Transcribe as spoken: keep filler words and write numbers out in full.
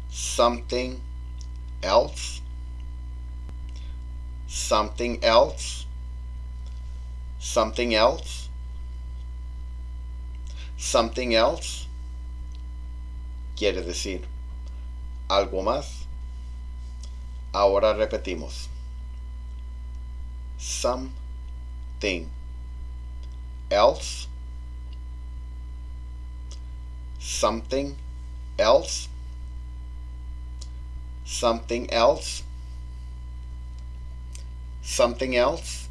something else, something else, something else, something else, quiere decir algo más. Ahora repetimos. Something else, something else, something else, something else,